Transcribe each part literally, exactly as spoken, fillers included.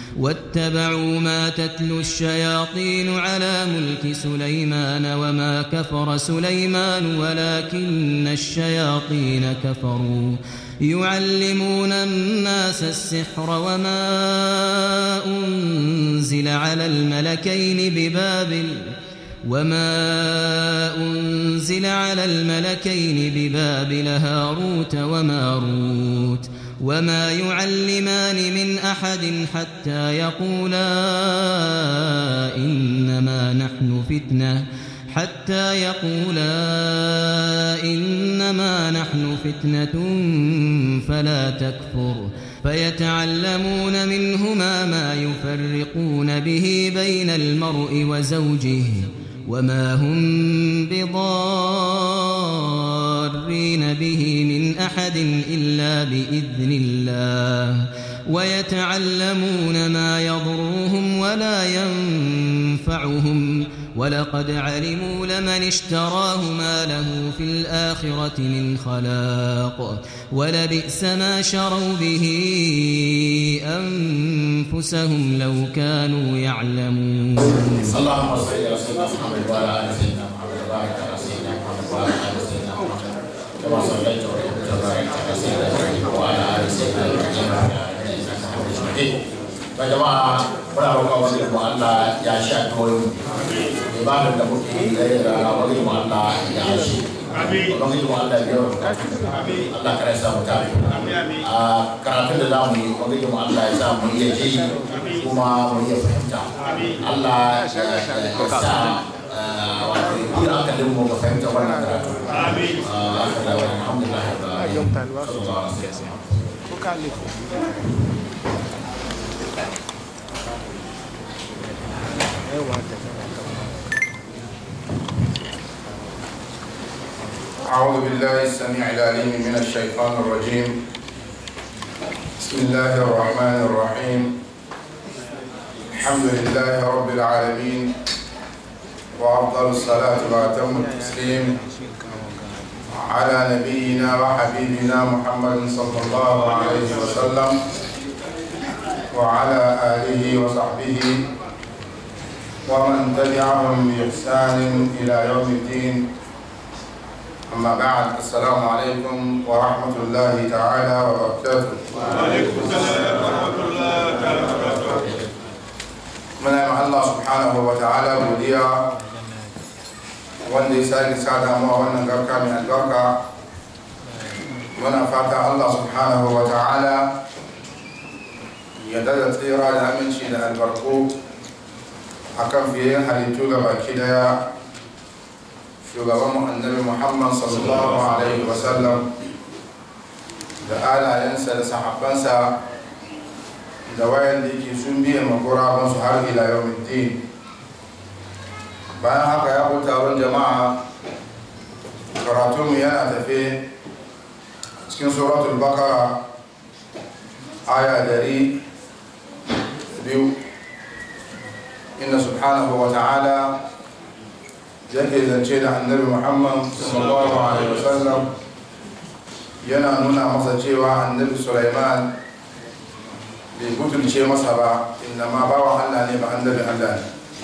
واتبعوا ما تتلو الشياطين على ملك سليمان وما كفر سليمان ولكن الشياطين كفروا يعلمون الناس السحر وما أنزل على الملكين ببابل وما أنزل على الملكين ببابل هاروت وماروت وما يعلمان من أحد حتى يقولا إنما نحن فتنة حتى يقولا إنما نحن فتنة فلا تكفر فيتعلمون منهما ما يفرقون به بين المرء وزوجه وما هم بضارين به من أحد إلا بإذن الله ويتعلمون ما يضرهم ولا ينفعهم ولقد علموا لمن اشتراه ما له في الآخرة من خلاق ولبئس ما شروا به أنفسهم لو كانوا يعلمون. اللهم صل على سيدنا محمد وعلى آل سيدنا محمد وبارك على سيدنا محمد وعلى آل سيدنا محمد كما صليت وباركت على سيدنا إبراهيم وعلى آل سيدنا إبراهيم إنك حميد مجيد. يا جماعة muna roƙon wasu mu Allah ya sha koyo ibadar da muke yi da rana wani mu Allah ya shi wani mu Allah ya yi Allah kare sa mu tafi a karatun da zamu yi wani mu Allah ya sa mu iya ji kuma mu iya fahimta Allah ya sa wato yi hankalin mu ga fahimta wannan karatu amin alhamdulillah أعوذ بالله السميع العليم من الشيطان الرجيم. بسم الله الرحمن الرحيم. الحمد لله رب العالمين وأفضل الصلاة وأتم التسليم على نبينا وحبيبنا محمد صلى الله عليه وسلم وعلى آله وصحبه ومن تبعهم بإحسان إلى يوم الدين. أما بعد السلام عليكم ورحمة الله تعالى وبركاته. وعليكم السلام ورحمة الله تعالى وبركاته. من الله سبحانه وتعالى وديا وندي سايق سادة مو وانا غركا من البركة وانا فاتح الله سبحانه وتعالى يدل تيرا لأمن شيء البركو حكم فيه حديثو لباكي ديا shugaban annabi Muhammad sallallahu alaihi wasallam da alayensa da sahabbansa da wayan da yake sun biya makurabansu har ila yawmiddin. Bayan haka ya ku taron jama'a karatunmu yana tafe cikin suratul Baqara aya dari biyu inna subhanahu wa ta'ala yake zance da annabi Muhammad sallallahu alaihi wasallam yana nuna masa cewa annabi Sulaiman bai butulce masa ba inna ma bawa Allah ne ba annabi Allah ne.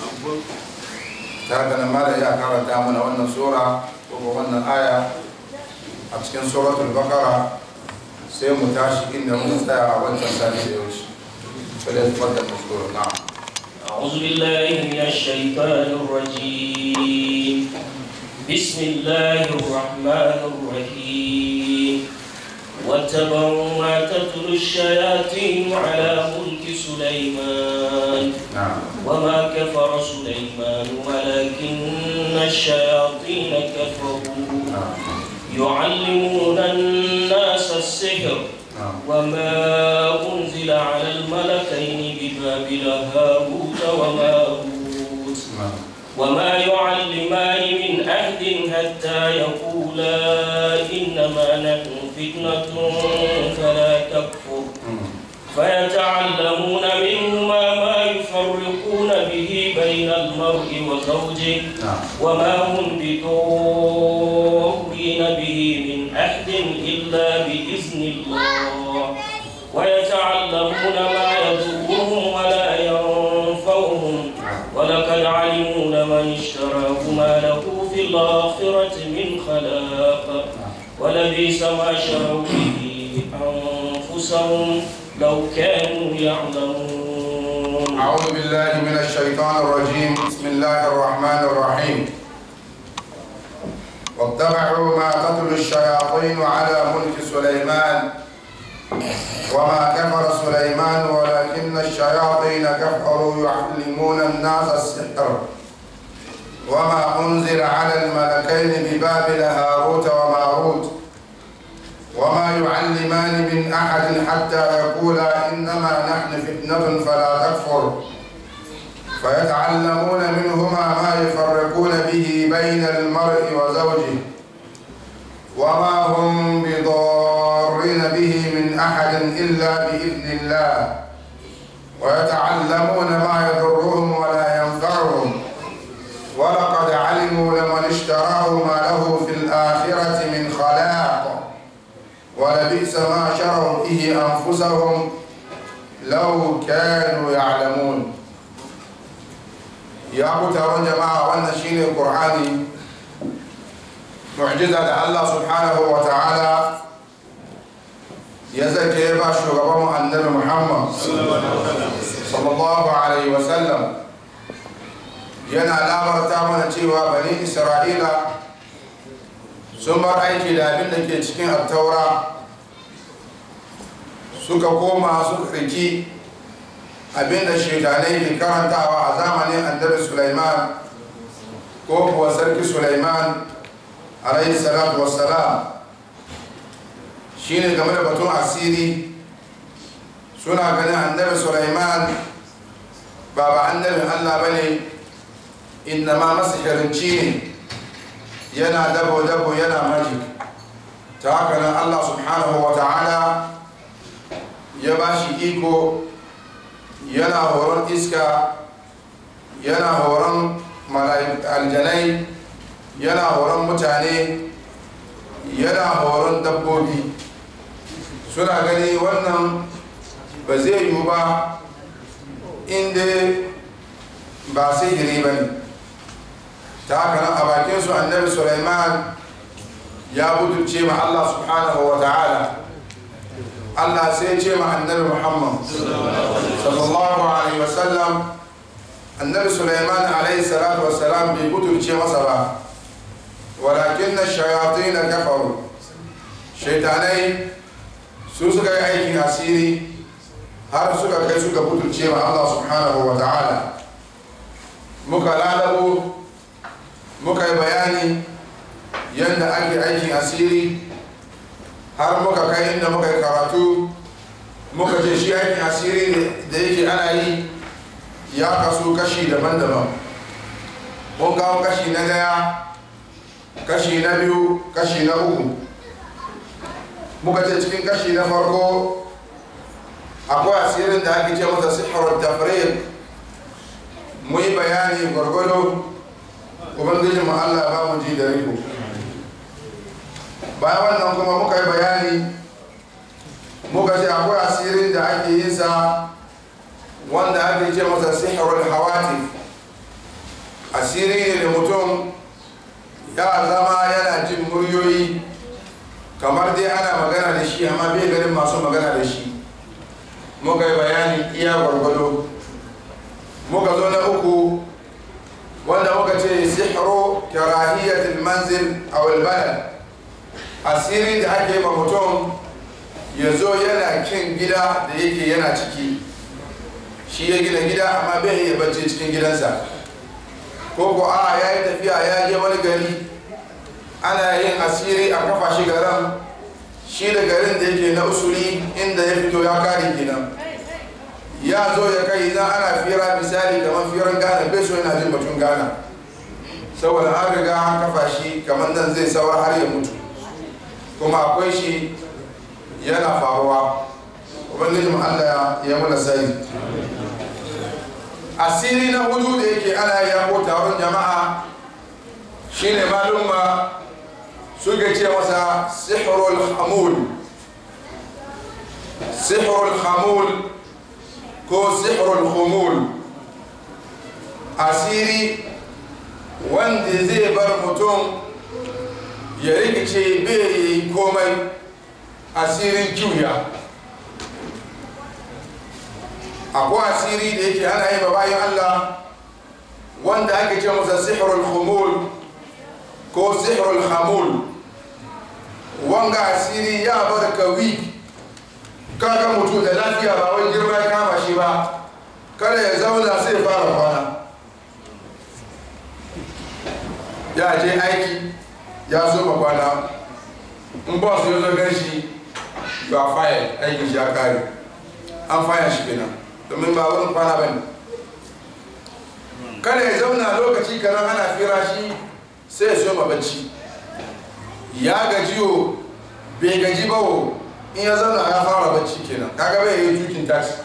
Ta haka nan mala ya karanta mana wannan sura ko wannan aya a cikin suratul Baqara sai mu tashi inda mun tsaya a wancan sati da yau. Sai da fadda mashkuru na'am. أعوذ بالله من الشيطان الرجيم. بسم الله الرحمن الرحيم. واتبعوا ما تتلو الشياطين على ملك سليمان وما كفر سليمان ولكن الشياطين كفروا يعلمون الناس السحر وما أنزل على الملكين ببابل هاروت وماروت وما يعلمان من أحد حتى يقولا إنما نحن فتنة فلا تكفر فيتعلمون منهما ما يفرقون به بين المرء وزوجه وما هم بضارين به من أحد إلا بإذن الله ويتعلمون ما يضرهم ولا الآخرة من خلاق ولبئس ما شروا به أنفسهم لو كانوا يعلمون. أعوذ بالله من الشيطان الرجيم. بسم الله الرحمن الرحيم. واتبعوا ما تتلو الشياطين على ملك سليمان وما كفر سليمان ولكن الشياطين كفروا يعلمون الناس السحر وما أنزل على الملكين ببابل هاروت وماروت وما يعلمان من أحد حتى يقولا إنما نحن فتنة فلا تكفر فيتعلمون منهما ما يفرقون به بين المرء وزوجه وما هم بضارين به من أحد إلا بإذن الله ويتعلمون ما يضرهم ولا ينفعهم ولقد علموا لمن اشتراه ما له في الآخرة من خلاق ولبئس ما شروا به أنفسهم لو كانوا يعلمون. يا أبو ترون جماعة وأن شيء القرآني معجزة الله سبحانه وتعالى يزكي باشو غبام النبي محمد صلى الله عليه وسلم yana labarta mana cewa bani Isra'ila sun bar aiki da abin da ke cikin attaura suka koma suka riki abin da shaitanai ke karantawa a zamanin annabi Sulaiman ko kuwa sarki Sulaiman alayhi salatu wassalam shine game da batun asiri. Suna ganin annabi Sulaiman ba ba annabin Allah bane, innama masihirinci ne, yana dabo-dabo yana magic. Ta haka nan Allah subhanahu wa ta'ala ya ba shi iko, yana horon iska, yana horon aljanai, yana horon mutane, yana horon dabbobi. Suna gani wannan ba zai yiwu ba inda ba sihiri ba ne. Ta haka nan a bakinsu annabi Sulaiman ya budurce ma Allah subhanahu wa ta'ala. Allah sai ce ma annabi Muhammad sallallahu alaihi wasallam, annabi Sulaiman alaihi salatu wassalam bai budurce masa ba, walakin na shayatin na kafaru, shaitanai su suka yi aikin asiri har suka kai suka budurce ma Allah subhanahu wa ta'ala. Muka lalabo muka yi bayani yadda ake aikin asiri har muka kai inda muka yi karatu muka ce shi aikin asiri da yake ana yi ya kasu kashi daban-daban. Mun kawo kashi na daya, kashi na biyu, kashi na uku. Muka ce cikin kashi na farko akwai asirin da ake ce masa sihirar tafriq. Mu yi bayani gwargwado, ubangijin mu Allah ba mu ji da riko. Bayan wannan kuma muka yi bayani muka ce akwai asirin da ake yin sa wanda ake ce masa sihirul hawatif. Asiri ne da mutum ya zama yana jin muryoyi kamar dai ana magana da shi amma bai ganin masu magana da shi. Muka yi bayani iya gwargwado. Muka zo na uku wanda muka ce sihiru karahiyatul manzil aw albalad. Asiri da ake ma mutum ya zo yana kin gida da yake yana ciki, shi ya gina gida amma bai iya bacci cikin gidansa, ko ko a ya yi tafiya ya je wani gari ana yin asiri a kafa shi garan, shi da garin da yake na usuli inda ya fito ya kare kenan. Ya zo ya kai idan ana fira misali kamar firan Ghana bai so yana jin batun Ghana saboda an riga an kafa shi kamar nan zai saura har ya mutu, kuma akwai shi yana faruwa. Ubangijin Allah ya muna sai. Asiri na hudu da yake ana yako taron jama'a shine malumma suke ce masa sihrul hamul. Sihrul hamul ko sihrul khumul, asiri wanda zai bar mutum ya rikice bai yi komai asirin kiwiya. akwai asiri da yake ana yi bayan Allah wanda ake ce masa sihrul khumul ko sihrul khamul. wanga asiri ya bar kawi kaga mutum da lafiya ba wai girma ya kama shi ba, kada ya zauna sai fara kwana. ya je aiki ya so ba kwana, in ba su yanzu gan shi ba fayar aiki shi ya kare, an faya shi kenan domin ba wurin kwana ba ne. kada ya zauna lokaci kanan ana fira shi sai ya so ma bacci, ya gajiyo bai gaji ba wo, in ya zauna ya fara bacci kenan, kaga bai yi tukin taxi.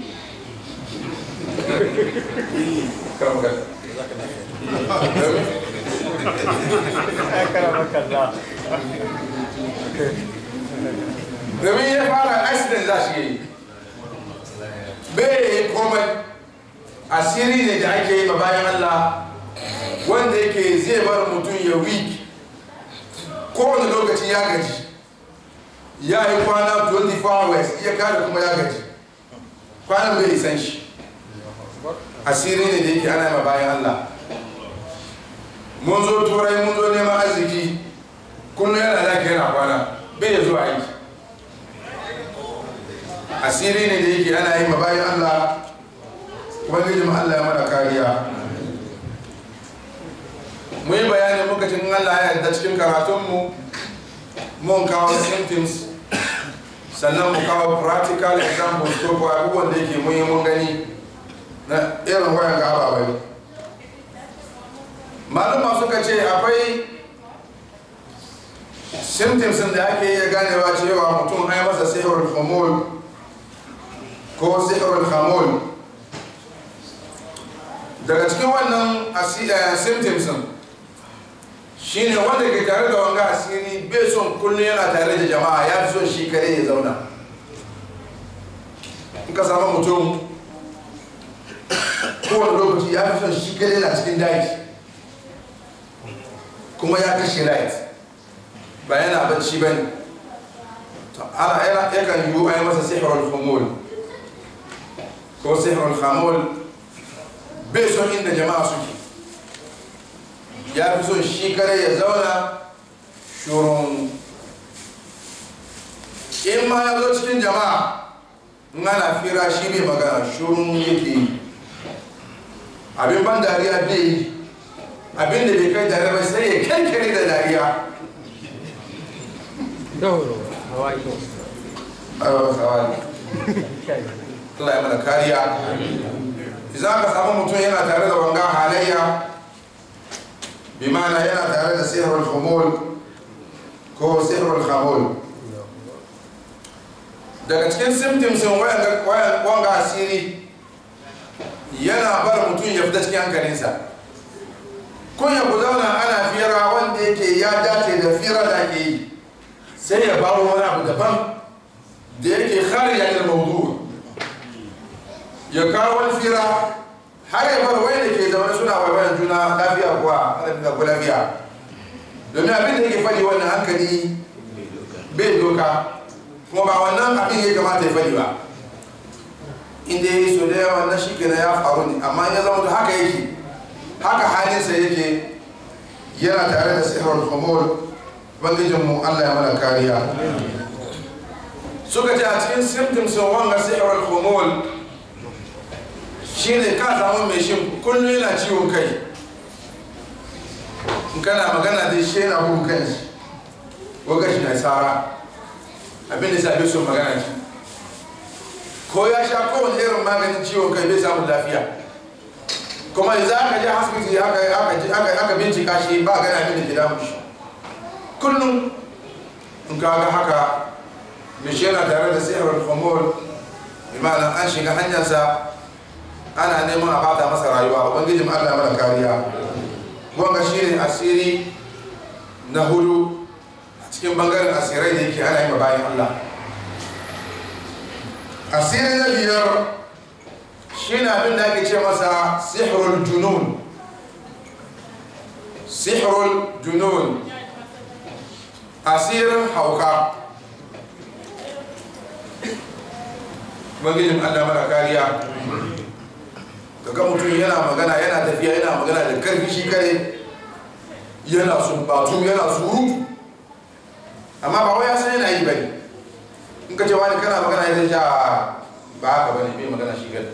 domin ya fara accident za shi yi bai yi komai. asiri ne da ake yi ma bayan Allah wanda yake zai bar mutum ya weak, kowane lokaci ya gaji, ya yi kwana twenty-four hours iya kare kuma ya gaji, kwanan bai isan shi. asiri ne da yake ana yi ma bayan Allah. mun zo turai mun zo neman arziki, kullum yana lafiya yana kwana bai ya zuwa aiki. asiri ne da yake ana yi ma bayan Allah, ubangijin Allah ya mana kariya. mu yi bayani muka cin Allah ya yarda cikin karatunmu mun kawo symptoms, sannan mu kawo practical examples ko ko abubuwan da yake mun yi mun gani na irin wayan ga ababai. maluma suka ce akwai symptoms da ake iya ganewa cewa mutum ai masa sihrul khumul ko sihrul khamul. daga cikin wannan symptoms shine wanda ke tare da wanga asiri bai son kullum yana tare da jama'a, ya fi son shi kare ya zauna. in ka samu mutum kowane lokaci ya fi son shi kare na cikin daji kuma ya kashe light ba yana bacci ba ne, ana yana yakan yiwu a yi masa sihrul khumul ko sihrul khamul. bai son inda jama'a suke, ya fi son shi kare ya zauna shurun. in ma ya zo cikin jama'a in ana fira shi bai magana shurun yake. abin ban dariya bai yi, abin da bai kai dariya ba sai ya kankare da dariya. Allah ya mana kariya. idan ka samu mutum yana tare da wanga halayya, bi ma'ana yana tare da sihrul khumul ko sihrul khamul. daga cikin symptoms wanga asiri yana bar mutum ya fita cikin hankalinsa. kun ya ku zauna ana fira wanda yake ya dace da fira da ake yi, sai ya baro wani abu daban da yake kharijatul mawdu', ya kawo wani fira har ya bar wai da ke zaune suna waiwayan juna lafiya kuwa alaƙa ko lafiya, domin abin da yake faɗi wannan hankali bai doka, kuma ba wannan abin ya kamata ya faɗi ba. inda ya yi so da yawa na shi kenan ya faru ne, amma ya zama haka yake, haka halinsa yake, yana tare da sihrul khumul. Ubangijinmu Allah ya mana kariya. suka ce a cikin symptoms wanga sihrul khumul shine ka samu mai shin kullum yana ciwon kai, in kana magana da shi yana bugun kai shi, waga shi na tsara abin da sabi sun magana shi, ko ya sha kowane irin maganin ciwon kai bai samun lafiya, kuma yanzu aka je asibiti aka bincika shi ba gana abin da ke damu shi. kullum in ka ga haka mai shi yana tare da sihrul khumul, bi ma'ana an shiga hanyarsa ana neman a bata masa rayuwa. ubangijin Allah mana kariya. wanga shi ne asiri na hudu a cikin bangaren asirai da yake ana yi ma bayan Allah. asiri na biyar shi ne abin da ake ce masa sihrul junun sihrul junun asirin hauka magijin Allah mara kariya kaga mutum yana magana yana tafiya yana magana da karfi shi kare yana sumbatu yana surutu amma ba wai ya san yana yi bane in ka ce wani kana magana ya ja ba haka bane bai magana shi gani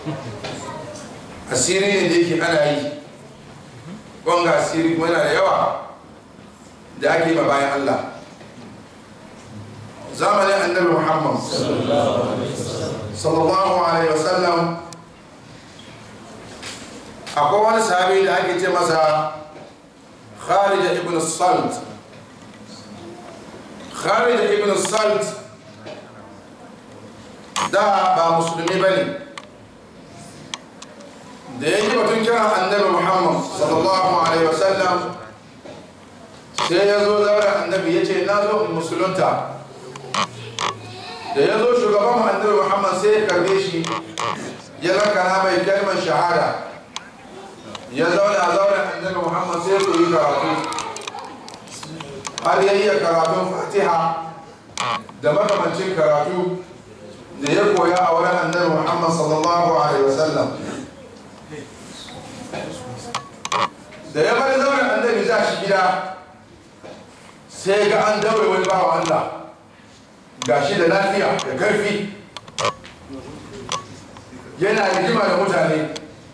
asiri ne da yake ana yi wanga asiri kuma yana da yawa da ake ma bayan Allah zamanin annabi Muhammad sallallahu alaihi wasallam akwai wani sahabi da ake ce masa Kharija ibn Salt Kharija ibn Salt da ba musulmi bane da yake batun kiran annabi Muhammad sallallahu alaihi wasallam sai ya zo zaura annabi ya ce na zo in musulunta da ya zo shugaban annabi Muhammad sai ya karbe shi ya lakana mai kalmar shahada ya zauna a zauren annabi Muhammad sai ya koyi karatu har ya iya karatun fatiha da makamancin karatu da ya koya a wurin annabi Muhammad sallallahu alaihi wasallam da ya bari zauren annabi za shi gida sai ga an daure wani bawa Allah ga shi da lafiya da karfi yana rigima da mutane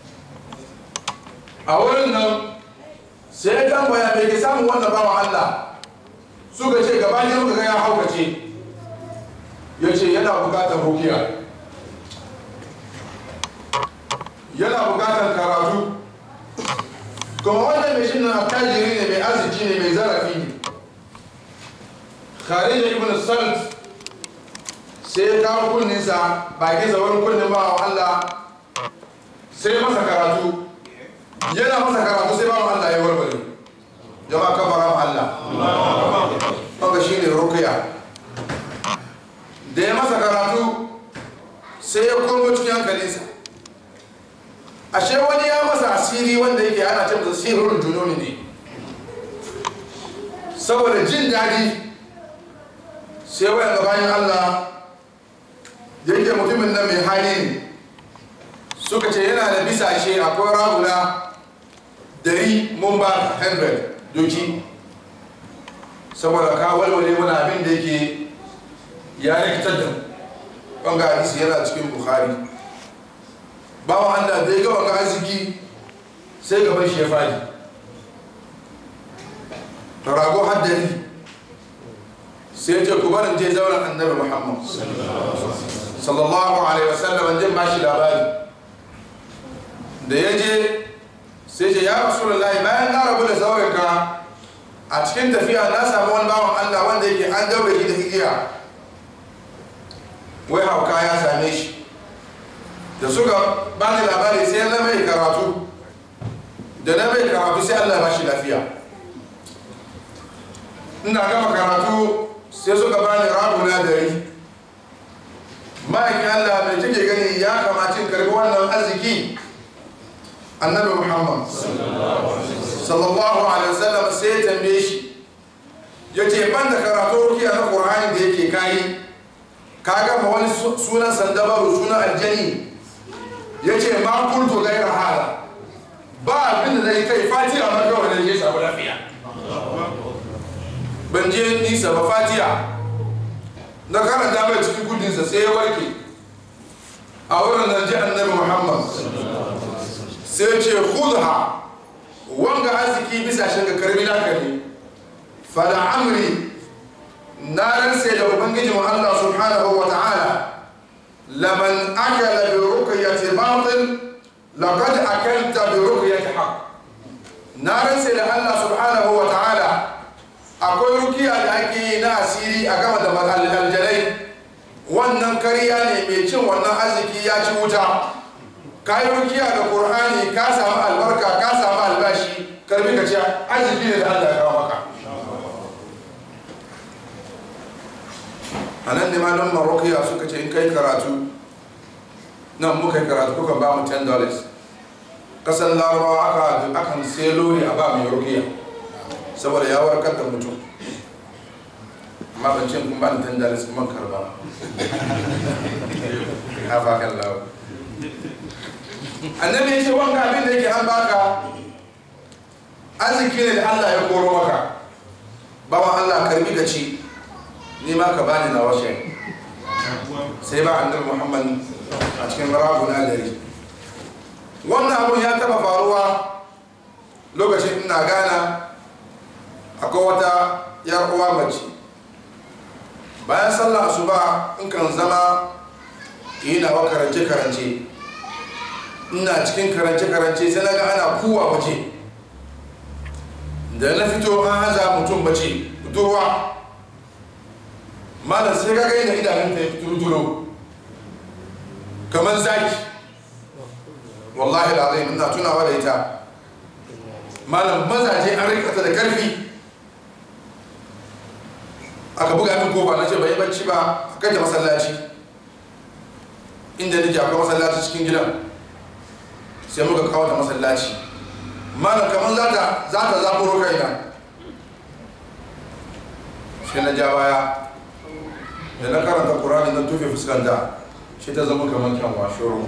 a wurin nan sai ya tambaya mai ke samun wannan bawa Allah suka ce gabanin muka ga ya haukace ya ce yana bukatar rukiya yana bukatar karatu kuma wannan mai shi na tajiri ne mai arziki ne mai zarafi ne Kharija ibn Salt sai ya kawo kunninsa baki zaurin kunnin bawa Allah sai masa karatu yana masa karatu sai bawa Allah ya warware jama'a kafara ma Allah wanda shi ne rukiya da ya masa karatu sai ya komo cikin hankalinsa ashe wani ya masa asiri wanda yake ana ce masa sihirul jununi ne saboda jin daɗi sai wayan gabanin Allah yake mutumin nan mai hali ne suka ce yana da bisashe akwai raguna dari mun ba hundred doki saboda ka walwale mana abin da yake ya rikitar da wanga hadisi yana cikin Bukhari bawa Allah da ya ga wanga arziki sai gaban shi ya fadi rago haddari sai ce ku barin je zauren annabi Muhammad sallallahu alaihi wasallam jin bashi labari da ya je sai ce ya rasulullahi bayan na rabu da zaurinka a cikin tafiya na samu wani bawan Allah wanda yake an daure shi da igiya wai hauka ya same shi da suka ba ni labari sai na mai karatu da na mai karatu sai Allah ba shi lafiya ina gama karatu sai suka ba ni raguna dari ma'aikin Allah mai take gani ya kamacin karbi wannan arziki annabi Muhammad sallallahu alaihi wasallam sai ya tambaye shi ya ce ban da karatu rukiya na Qur'ani da yake kayi ka gama wani sunan sandabaru sunan aljani ya ce ma kultu gaira hala ba abin da zai kai fatiha ma kawai da ya samu lafiya ban je nisa ba fatiha na karanta mai cikin kudinsa sai ya warke a wurin nan ji annabi Muhammad sai ce khudha wanga arziki bisa shinga karbi naka ne fala amri na ransa da ubangiji mu Allah subhanahu wa ta'ala laman akala bi ruqyati batil laqad akalta bi ruqyati haqq na ransa da Allah subhanahu wa ta'ala akwai rukiya da ake yi na asiri a gama da aljalai wannan kariya ne mai cin wannan arziki ya ci wuta ka yi rukiya da Qur'ani ka samu albarka ka samu albashi karbi ka ce arziki ne da Allah ya kawo maka a nan ne malon marokiya suka ce in kai karatu nan muka yi karatu kuka ba mu ten dollars kasan larabawa aka akan sai lori a ba mai rukiya saboda ya warkar da mutum amma ban ce kun ba ni tandalis kuma karba ha fa kan lawo annabi ya ce wanga abin da yake an baka arziki ne da Allah ya koro maka bawan Allah karbi ka ci ni ma ka bani na washe sai ba annabi Muhammad a cikin rabu na dari wannan abun ya taba faruwa lokacin ina gana akwai wata yar uwa mace bayan sallah asuba in kan zama ina wa karance karance ina cikin karance karance sai naga ana kuwa waje da na fito an haza mutum bace budurwa malam sai kaga ina idanun ta turuturo kamar zaki wallahi alazim ina tunawa da ita malam mazaje an rikata da karfi aka buga min kofa na ce bai bacci ba a kaje masallaci inda nake akwai masallaci cikin gidan sai muka kawo ta masallaci malam kamar za ta za ta zaburo kaina sai na ja baya da na karanta Qur'ani na tufe fuskanta shi ta zama kamar kyanwa shuru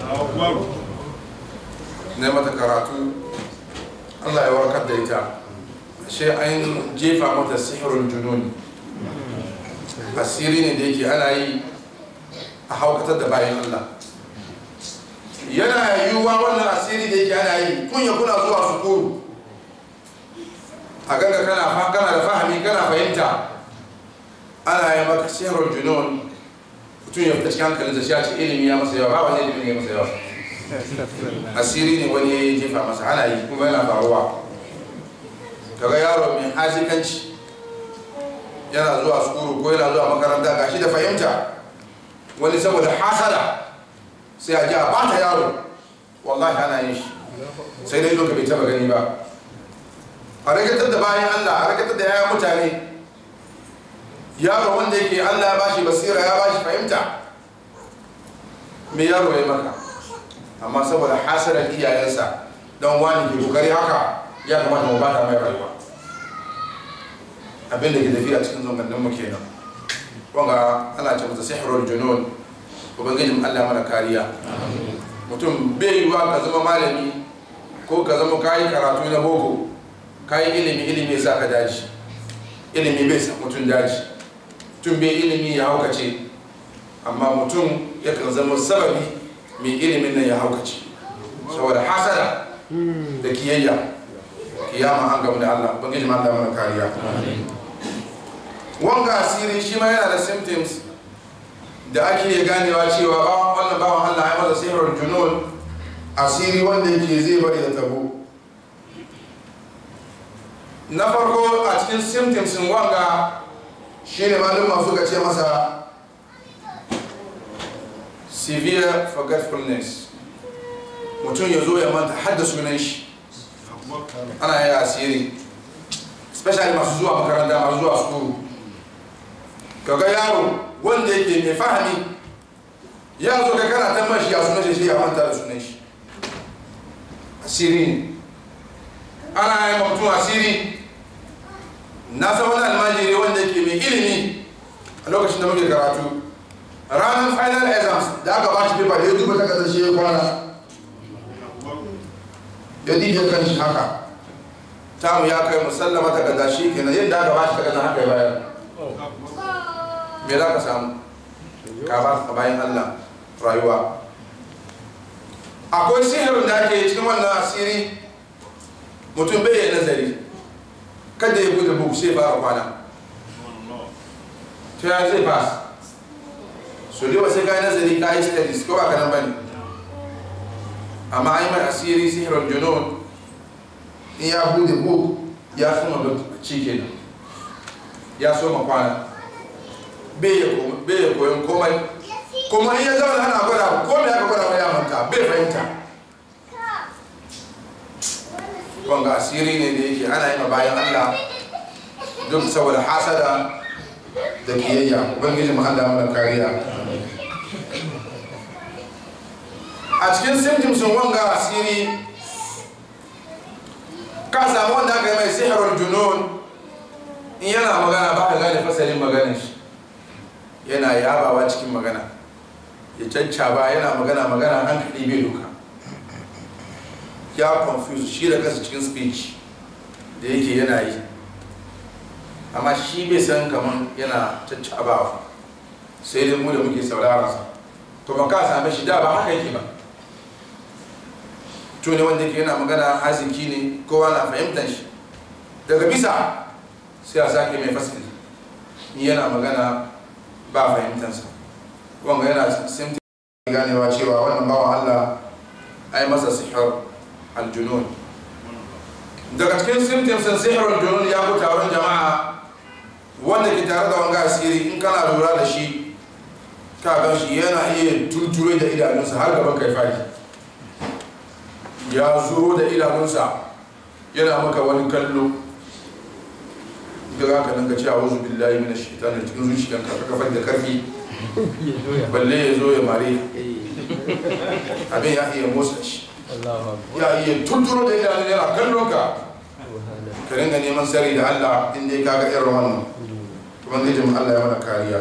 ne mata karatu Allah ya warkar da ita sai an jefa mata sihirul junun asiri ne da yake ana yi a haukatar da bayan Allah yana yiwuwa wannan asiri da yake ana yi kunya kuna zuwa sukuru a ganga kana kana da fahimi kana fahimta ana yi maka sihirul junun mutum ya fita cikin hankalinsa shi a ce ilimi ya masa yawa ba wani ilimi ya masa yawa asiri ne wani ya yi jefa masa ana yi kuma yana faruwa kaga yaro mai hasikanci yana zuwa sukuru ko yana zuwa makaranta gashi da fahimta wani saboda hasada sai a ji a bata yaro wallahi ana yin shi sai dai lokaci bai taba gani ba a ragatar da bayan Allah a ragatar da yayan mutane yaro wanda yake Allah ya bashi basira ya bashi fahimta me yaro ya maka amma saboda hasarar iyayensa don wani ke kokari haka ya kamata mu bata mai rayuwa abin da ke tafiya cikin zangannin mu kenan wanga ana ce masa sihrul junun ubangijin Allah mana kariya mutum bai yiwa ka zama malami ko ka zama kayi karatu na boko kayi ilimi ilimi ya sa ka daji ilimi bai sa mutum daji mutum bai ilimi ya haukace amma mutum yakan zama sababi mai ilimin nan ya haukace saboda hasada da kiyayya kiyama an gamu da Allah ubangijin Allah mana kariya wanga asiri shi ma yana da symptoms da ake iya ganewa cewa bawan wannan bawan Allah ya masa sihrul junun asiri wanda yake zai bari da tabo na farko a cikin symptoms din wanga shine malum masu ga ce masa severe forgetfulness mutum ya zo ya manta hadda sunan shi ana yi asiri especially masu zuwa makaranta masu zuwa school kaga yaro wanda yake mai fahimi ya zo ka kana tambar shi ya sunan shi ya manta da sunan shi asiri ne ana yi mutum asiri na san wani almajiri wanda yake mai ilimi a lokacin da muke karatu ranar final exams da aka ba shi paper da ya duba takardar shi ya kwana ya dibe kan shi haka tamu ya kai musallama takardar shi kenan yadda aka ba shi takardar haka ya bayar me za ka samu ka ba ka bayan Allah rayuwa akwai sihirin da ake cikin wannan asiri mutum bai yi nazari kada ya bude buku sai fara kwana ta ya zai fasa so dai wasu kayan nazari ka yi studies ko ba ka nan bane amma an yi mai asiri sihirin junun in ya bude buku ya soma bacci kenan ya soma kwana bai ya koyon komai kuma in ya zauna ana gwada komai aka gwada mai yamanta bai fahimta wanga asiri ne da yake ana yi ma bayan Allah duk saboda hasada da kiyayya ubangiji mu Allah mana kariya a cikin symptoms wanga asiri ka samu wanda aka yi mai sihirul junun in yana magana ba ka gane fasalin maganin shi yana yabawa cikin magana ya caccaba yana magana magana hankali bai duka ya confuse shi da kansa cikin speech da yake yana yi amma shi bai san kamar yana caccabawa sai dai mu da muke saurara sa to ba ka same shi da ba haka yake ba to ne wanda yake yana magana haziki ne kowa na fahimtar shi daga bisa sai a sake mai fasali ni yana magana ba fahimtansa wanga yana simti ganewa cewa wannan bawan Allah ai masa sihir aljunun. Daga cikin simtimsin sihir aljunun ya ku taron jama'a wanda ke tare da wanga asiri in kana lura da shi ka gan shi yana iya turture da idanunsa har gaban kai fadi ya zo da idanunsa yana maka wani kallo daga haka nan ka ce a'udhu billahi minash shaitani cikin zuciyanka ka kafar da karfi balle ya zo ya mare abin ya iya motsa shi ya iya tunturo da idanun yana kallon ka ka ringa neman sari da Allah inda ya kaga irin wannan kuma gijin Allah ya mana kariya.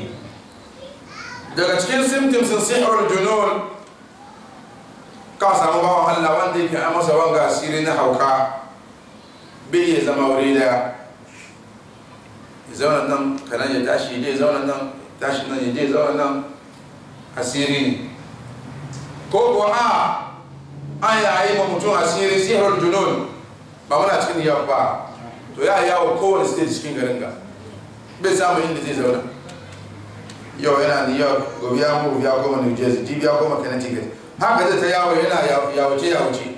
Daga cikin symptoms sihirul junun ka samu bawan Allah wanda yake a masa wanga asiri na hauka bai ya zama wuri daya ya zauna nan kanan ya tashi ya zauna nan tashi nan ya je zauna nan asiri ne ko kuwa a an yayi ma mutum asiri sihirul junun ba muna cikin yau ba to ya yawo kowane state cikin garin ga bai samu inda zai zauna yau yana New York gobe ya mu ya koma New Jersey jibi ya koma Connecticut haka zai ta yawo yana yawace yawace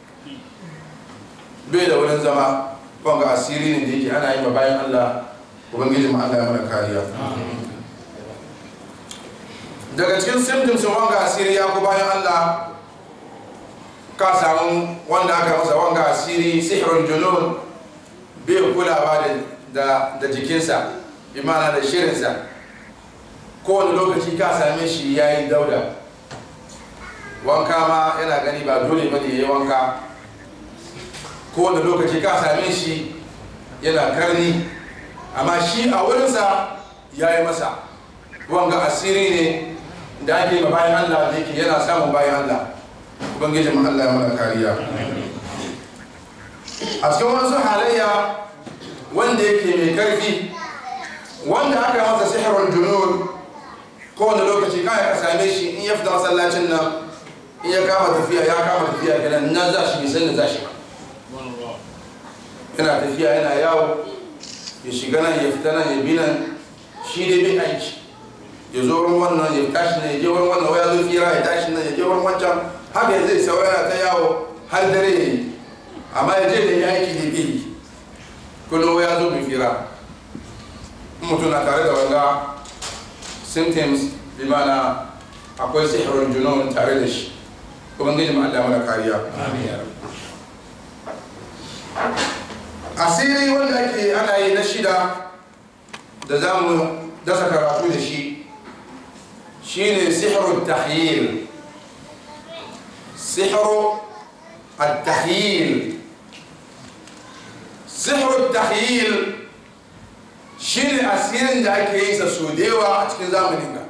bai da wurin zama wanga asiri ne da yake ana yi ma bayan Allah ubangiji mu Allah ya mana kariya. Daga cikin symptoms wanga asiri ya ku bayan Allah ka samu wanda aka masa wanga asiri sihirul junun bai kulawa da da jikinsa imana da shirinsa kowane lokaci ka same shi ya yi dauda wanka ma yana gani ba dole ba ne ya yi wanka kowane lokaci ka same shi yana karni amma shi a wurinsa ya yi masa wanga asiri ne da ake ma bayan Allah da yake yana samun bayan Allah ubangijin Allah ya mana kariya. A cikin wasu halayya wanda yake mai karfi wanda aka masa sihirul junun kowane lokaci kai ka same shi in ya fita masallacin nan in ya kama tafiya ya kama tafiya kenan na za shi san da za shi yana tafiya yana yawo ya shiga nan ya fita nan ya bi nan shi dai bai aiki ya zo wurin wannan ya tashi nan ya je wurin wannan waya zo fira ya tashi nan ya je wurin wancan haka zai saurara ta yawo har dare ya yi amma ya je da ya aiki da bai kullum ya zo mai fira mutum na tare da wanga symptoms bi mana akwai sihirul junun tare da shi ubangiji mu Allah mana kariya. Asiri wanda ake ana yi na shida da za mu dasa karatu da shi shine sihirul tahyil. Sihirul tahyil sihirul tahyil shine asirin da ake yi sa so da yawa a cikin zamanin ga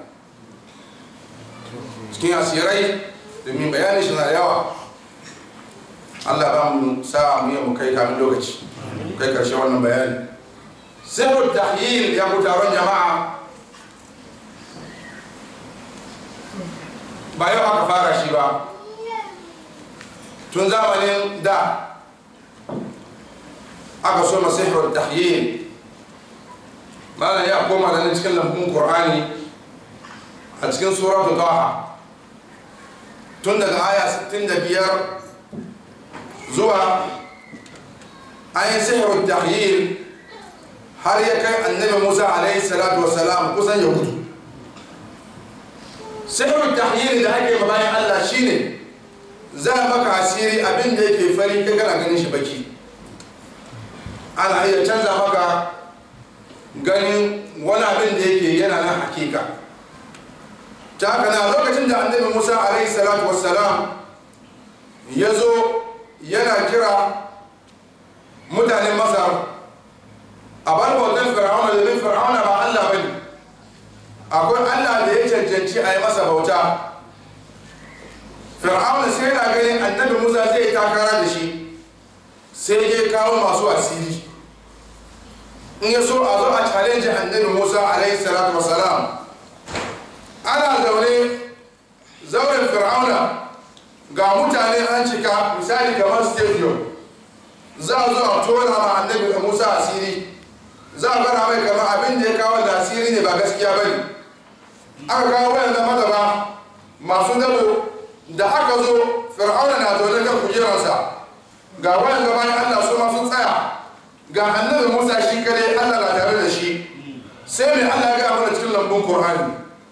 cikin asirai domin bayanin shi na yawa. Allah ba mu sa mu yi mu kai kamin lokaci kai karshe wannan bayani. Sihirul tahyil ya ku taron jama'a ba yau aka fara shi ba tun zamanin da aka so ma sihirul tahyil. Malam ya koma da cikin lambun Qur'ani a cikin suratul Taha tun daga aya sittin da biyar zuwa ayin sihirul tahyil har ya kai annabi Musa alaihi salatu wassalam kusan ya gudu. Sihirul tahyil da ake ma bayan Allah shine za maka asiri abin da yake fari ka kana ganin shi baki, ana iya canza maka ganin wani abin da yake yana nan hakika. Ta haka na lokacin da annabi Musa alaihi salatu wassalam ya zo yana kira mutanen Masar a bar bautan Fir'auna domin Fir'auna ba Allah bane akwai Allah da ya cancanci a yi masa bauta. Fir'auna sai yana ganin annabi Musa zai takara da shi sai ya kawo masu asiri in ya so a zo a challenge annabi Musa alaihi salatu wasalam. Ana zaune zauren Fir'auna ga mutane an cika misali kamar stadium za a zo a tona ma annabi Musa asiri za a bara mai kamar abin da ya kawo da asiri ne ba gaskiya bane. Aka kawo wayan zama gaba masu dabo da aka zo Fir'auna na zaune kan kujerarsa ga wayan gaba Allah su ma sun tsaya ga annabi Musa shi kare Allah na tare da shi sai mai Allah ya ga mana cikin lambun Qur'ani.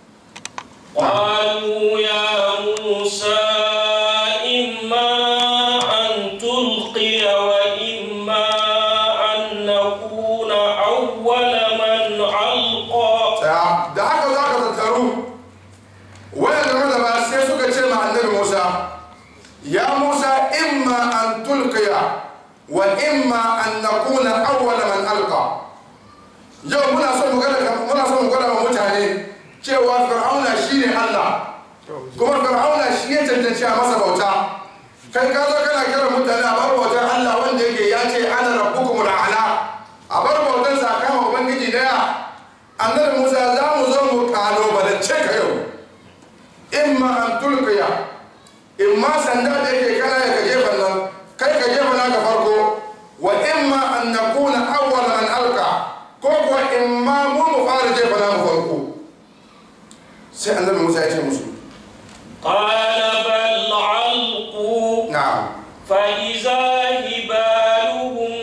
قالوا يا موسى إما أن تلقي وإما أن نكون أول من ألقى. da haka za ka tattaru wayan da ba sai suka ce ma annabi Musa ya Musa imma an tulqiya wa imma an nakuna awwala man alqa. Yau muna son mu gada muna son mu gada wa mutane cewa Fir'auna shine Allah kuma Fir'auna shi ya cancanci a masa bauta. Kai ka zo kana kira mutane a bar bautar Allah wanda yake ya ce ana rabbukumul a'la a bar bautar sa kama ubangiji daya. Annabi Musa za mu zo mu kalubalance ka yau imma an tulqiya imma sanda da yake kana ya ka jefa nan kai ka jefa na ka farko wa imma an nakuna awwal man alqa ko kuwa imma mu mu fara jefa na mu farko. Sai annabi Musa ya ce musu قال بل علقوا na'am فإذا هبالهم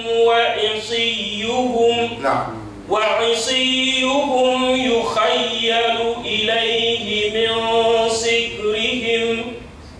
وعصيهم na'am وعصيهم يخيل إليه من سكرهم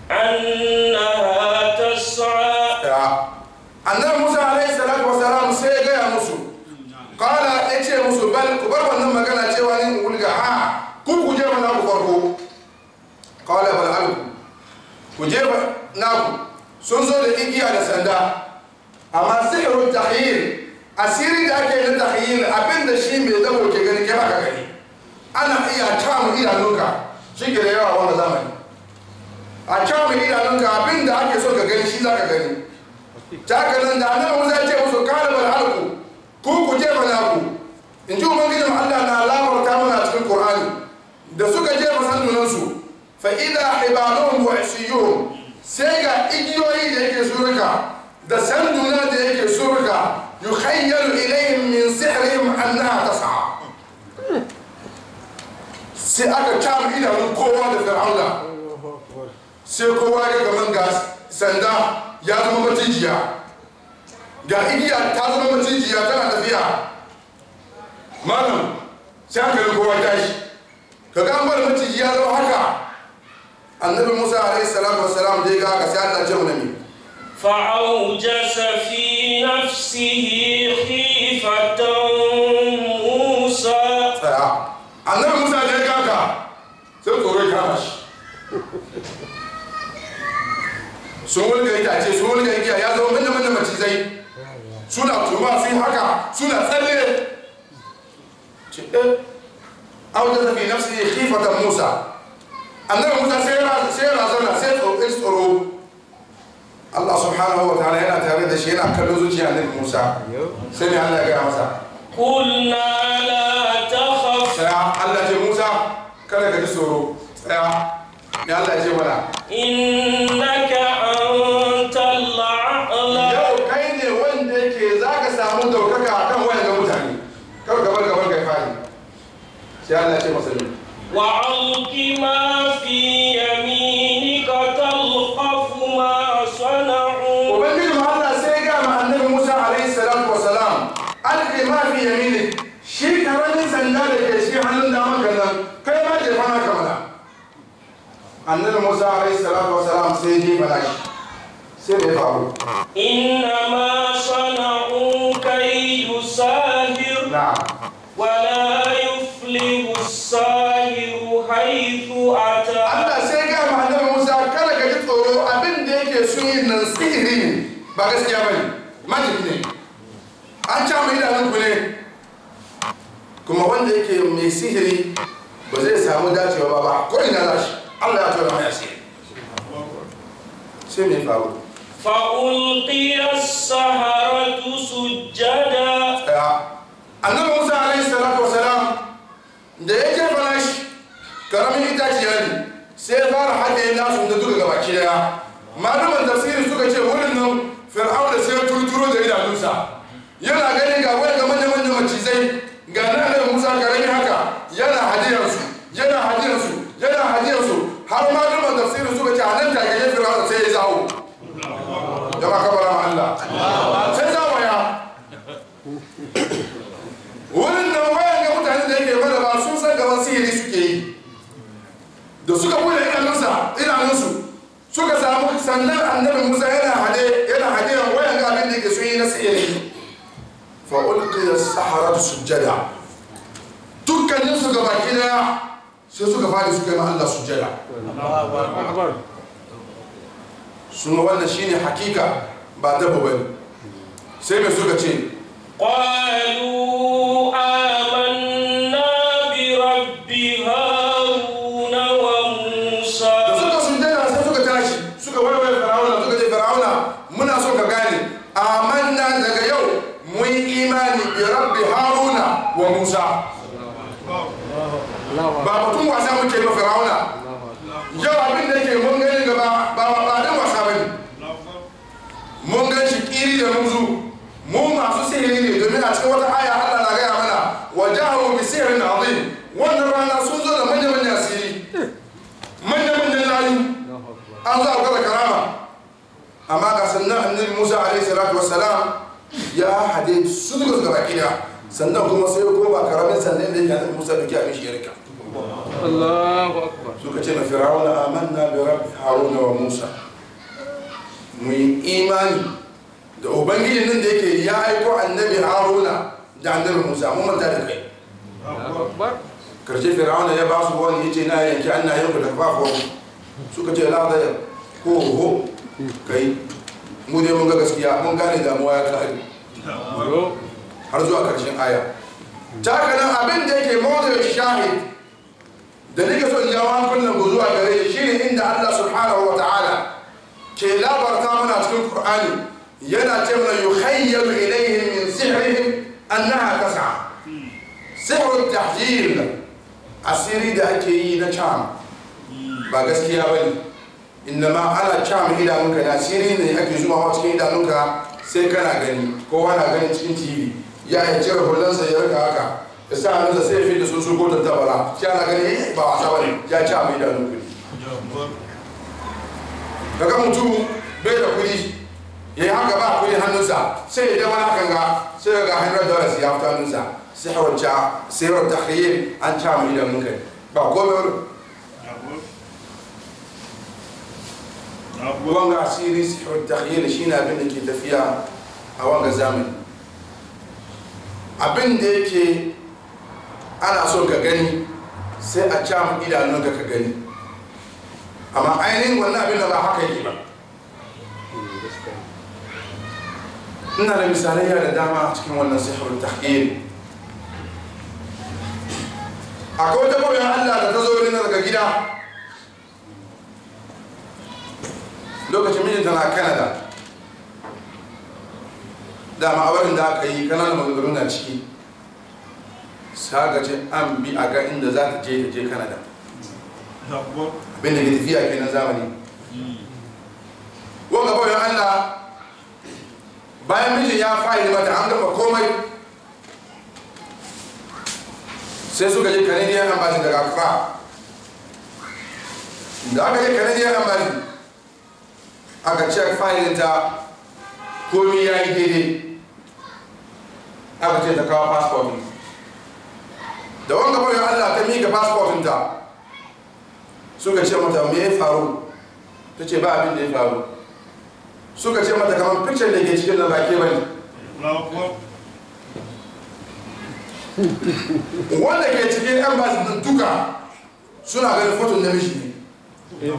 أنها تسعى. annabi Musa alaihi salatu wasalam sai ya gaya musu kala ya ce musu bal ku bar wannan magana cewa ni ulga ha ku ku je mana ku farko. Kala bal alku ku je naku sun zo da igiya da sanda amma sihirun tahyil asiri da ake na tahyil abinda shi mai dabo ke gani ke baka gani ana iya kama idanunka shi ke da yawa wanda zamani a kama idanunka abinda ake so ka gani shi za ka gani. Ta nan da annabi Musa ya ce musu kalabal alku ku ku jefa naku in ji ubangijin Allah na labarta mana cikin Qur'ani da suka jefa sandunansu fa idha hibaluhum wa isiyuhum sai ga igiyoyi da yake surka da sanduna da yake surka yukhayyalu ilayhim min sihrihim annaha tas'a. Sai aka kama idanun kowa da Fir'auna sai kowa ya gaban gas sanda ya zama macijiya ga igiya ta zama macijiya tana tafiya malam sai aka yi kowa tashi ka ga an bar maciji ya zama haka. Annabi Musa alaihi salatu wassalam da ya ga haka sai Allah ce mana me فأوجس في نفسه خيفة موسى. Annabi Musa da ya ga haka sai tsoro ya kama shi sun wulga itace sun wulga igiya ya zama manyan manyan macizai suna tuma sun haka suna tsalle ce eh auda fi nafsi khifatan Musa. Annabi Musa sai ya razana sai tsoro. Allah subhanahu wa ta'ala yana tare da shi yana kallon zuciya Annabi Musa sai ne Allah ya gaya masa قلنا لا تخف. tsaya Allah ce Musa kada ka ji tsoro tsaya ne Allah ya ce mana إنك أنت الأعلى. yau kai ne wanda yake zaka samu daukaka akan wayan mutane kar gaban gaban kai fadi sai Allah ya ce masa وألق ما في يمينك تلقف ما صنعوا. ubangiji ma Allah sai ga ma Annabi Musa alaihi salatu wasalam alqi ma fi yaminik shi karamin sanda da ke cikin hannun daman kan nan kai ma je fana ka mana. Annabi Musa alaihi salatu wasalam sai je fara shi sai da faru إنما صنعوا كيد ساهر na'am ولا يفلح الساهر حيث أتى. Allah sai ga ma Annabi Musa kada ka ji tsoro abin da yake sun yi nan sihiri ne ba gaskiya bane magic ne an ca mai idanun ku ne kuma wanda yake mai sihiri ba zai samu dacewa ba ba ko ina za shi Allah ya tura mai asiri sai mai faru فألقي السحرة سجدا annabi Musa alaihi salatu wasalam da ya jefa nashi karamin itaciya ne sai fara haɗe nasu da duka gabaki daya malaman tafsiri suka ce wurin nan fir'auna sai ya turturo da idanunsa yana gani ga wani ga manya-manyan macizai ga na annabi Musa karami haka yana hadiyarsu yana hadiyarsu yana hadiyarsu har malaman tafsiri suka ce a nan take ya fir'auna sai ya zawo jama'a kabara ma Allah sai zawaya wurin nan wayan ga mutane da yake bada ba sun san gaban sihiri suke yi da suka bude idanunsa idanunsu suka samu sannan annabi Musa yana hade yana hade wayan ga abin da yake sun yi na sihiri fa ulqiya as-saharatu sujada dukkanin su gaba daya sai suka fadi suka yi ma Allah sujada Allahu akbar suna wannan shine hakika ba dabo bane sai mai suka ce قالوا آمنا برب هارون وموسى da suka sujjada sai suka tashi suka warware fir'auna suka ce fir'auna muna so ka gane amanna daga yau mun yi imani bi rabbi haruna wa musa ba mutum wasa muke ba fir'auna yau abin da yake mun gani gaba ba ba dan wasa bane mun gan shi kiri da muzu mu masu sihiri ne domin a cikin wata aya Allah na gaya mana wajahu bi sihrin azim wannan rana sun zo da manya-manyan asiri manya-manyan layu an za a gwada karama amma ga sannan annabi Musa alaihi salatu wassalam ya hade su duka gaba kida sannan kuma sai ko ba karamin sannan da yake Musa duki abin shi ya rika Allahu akbar suka ce na fir'auna amanna bi rabbi haruna wa musa mu yi imani da ubangiji nan da yake ya aiko annabi haruna da annabi musa mun manta da kai karshe fir'auna ya ba su wani yace na yanki an na yanku da kafafuwan suka ce la da ko ho kai mu dai mun ga gaskiya mun gane damuwa ya kare har zuwa karshen aya ta kana abin da yake mawdu shahid da nake so in jawo hankulan ku zuwa gare shi shine inda Allah subhanahu wa ta'ala ke labarta mana cikin Qur'ani yana ce mana yukhayyalu ilayhim min sihrihim annaha tas'a sihru at-tahyil asiri da ake yi na charm ba gaskiya bane innama ana charm idanunka da asiri ne ake zuwa cikin idanunka sai kana gani kowa na gani cikin T V ya yi cire hullansa ya rika haka ya sa hannunsa sai fi da sun su ko tattabara shi ana gani ba wasa bane ya ci abin idanunka daga mutum bai da kudi ya yi haka ba kudi hannunsa sai ya dama hakan ga sai ga hundred dollars ya fita hannunsa sai hawarca sai yawar tahriyin an ci abin idanunka ba kome wani wanga asiri sihar tahriyin shi na abin da ke tafiya a wanga zamani abin da yake ana so ka gani sai a cam idanunka ka gani amma ainihin wannan abin da ba haka yake ba ina da misalai da dama a cikin wannan sihirun tahqiq akwai wata bayan Allah da ta zo wurin daga gida lokacin mijinta na Canada da ma'abarin da aka yi kananan maganganu na ciki ce an bi a ga inda za ta je ta je Canada abin da ke tafiya ke na zamani wanga bayan Allah bayan mijin ya fa'ili mata an gama komai sai suka je Canadian Embassy daga Accra da aka je Canadian Embassy aka check fa'ilin ta komi ya yi daidai aka ce ta kawo passport da wanga bayan Allah ta miƙa passport ta suka ce mata me ya faru ta ce ba abin da ya faru suka ce mata kamar picture da ke cikin na baki bane wanda ke cikin embassy din duka suna ganin foton namiji ne